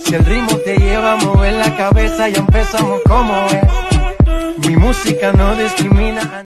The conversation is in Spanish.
Si el ritmo te lleva a mover la cabeza, ya empezamos como es. Mi música no discrimina.